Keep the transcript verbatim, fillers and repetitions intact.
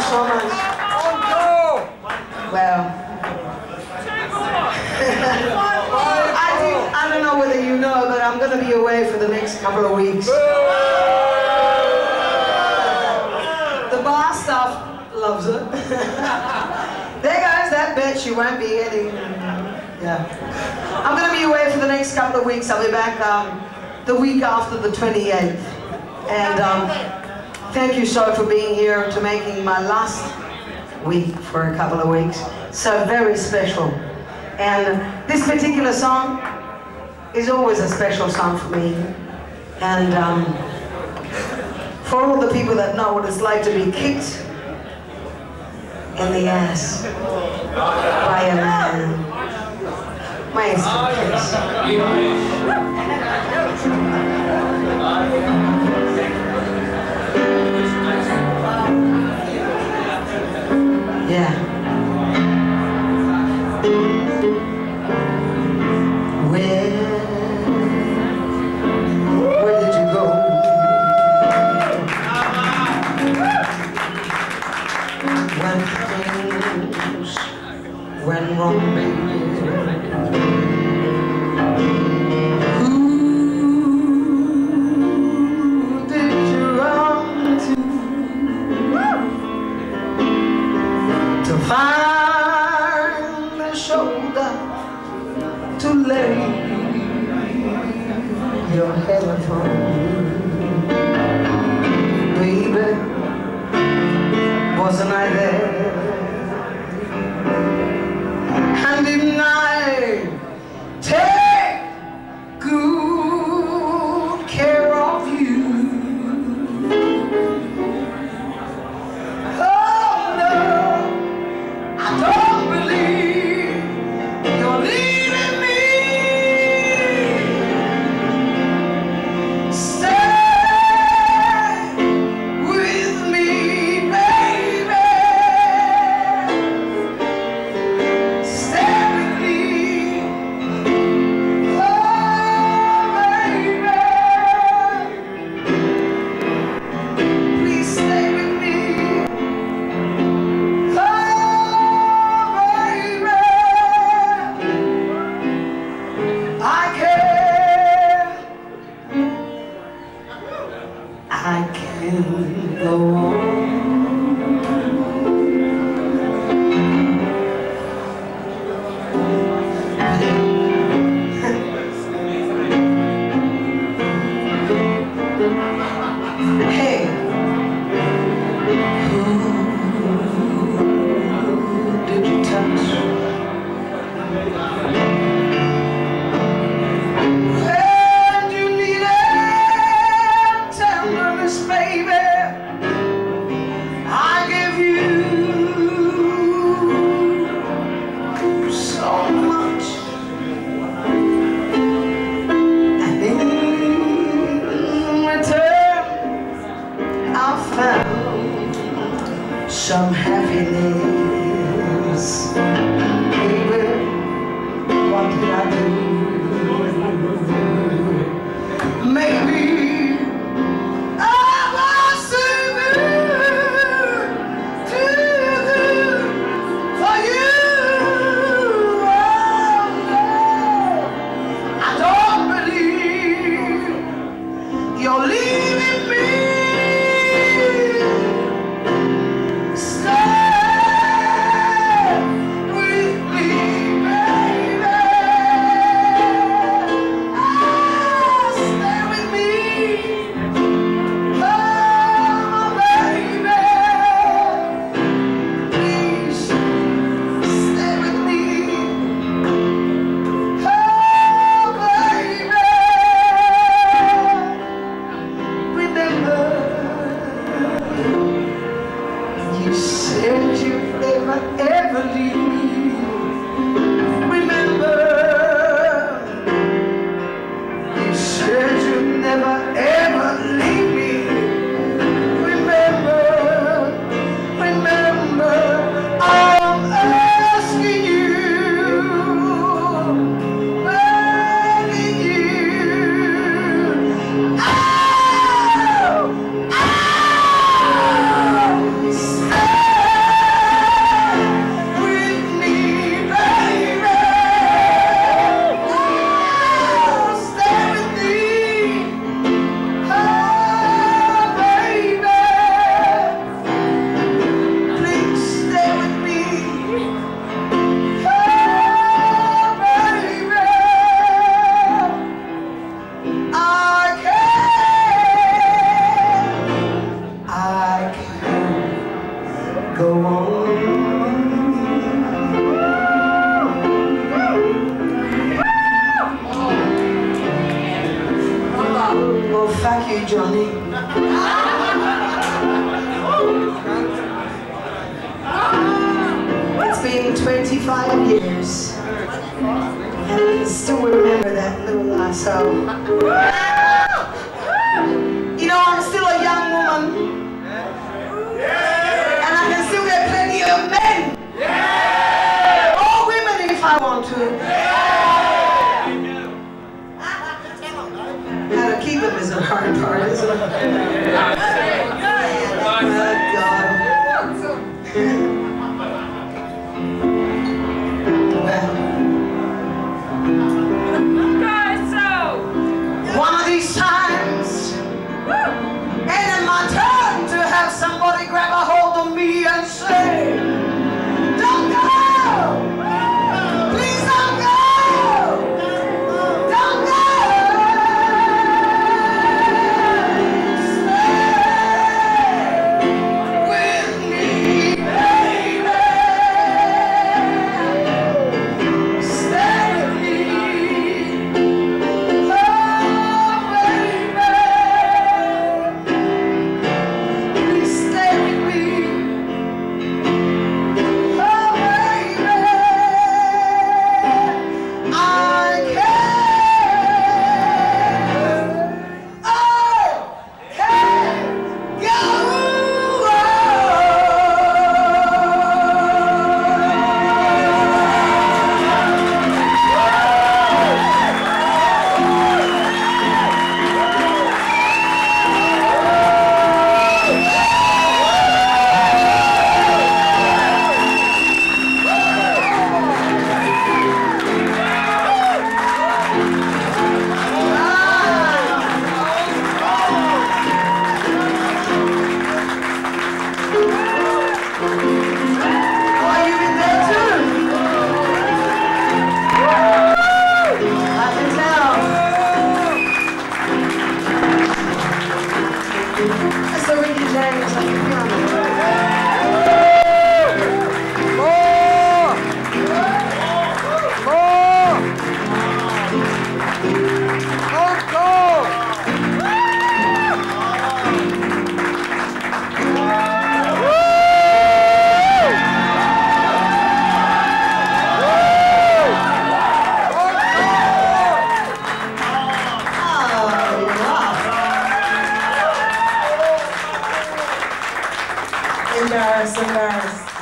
so much. Well, I, do, I don't know whether you know, but I'm going to be away for the next couple of weeks. The bar staff loves it. There goes that bitch, you won't be getting... Yeah. I'm going to be away for the next couple of weeks. I'll be back um, the week after the twenty-eighth. And um, thank you so for being here, to making my last week for a couple of weeks so very special. And this particular song is always a special song for me. And um, for all the people that know what it's like to be kicked in the ass by a man. Maestro, please. Yeah. Where, where did you go? When things went wrong, baby. Who did you run to? To find a shoulder to lay your head upon. Baby, wasn't I there? And didn't I take good care of you? Oh no, I don't believe you're leaving me. Stay with me, baby. Stay with me. Oh, baby. Please stay with me. Oh, baby. I can't, I can't go on. Hey, who did you touch? When you needed tenderness, baby, I gave you so much. And in return, I found some happiness. Baby, what did I do? Maybe I was too good, too good for you. Oh no, I don't believe you're leaving me. Stay with me, baby. Ah, stay with me. Oh, baby. Please stay with me. Oh, baby. Remember you, Johnny. It's been twenty-five years, and I still remember that little lasso. You know, I'm still a young woman, and I can still get plenty of men, or women if I want to. How to keep them is a hard part, isn't it? Oh, God. One of these times, and in my turn to have somebody grab a hold of me and say, don't go! Please don't go! Don't go! Stay with me, baby! Stay with me! Sylvana and Ric James, I can feel embarrassed, embarrassed.